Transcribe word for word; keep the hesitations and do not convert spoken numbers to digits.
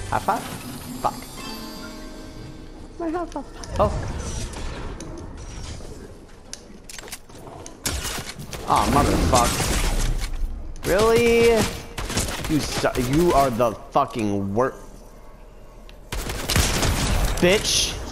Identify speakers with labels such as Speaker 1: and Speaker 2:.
Speaker 1: High five? Fuck. My high five. Oh. Oh, motherfucker. Really? You su- you are the fucking worst. Bitch.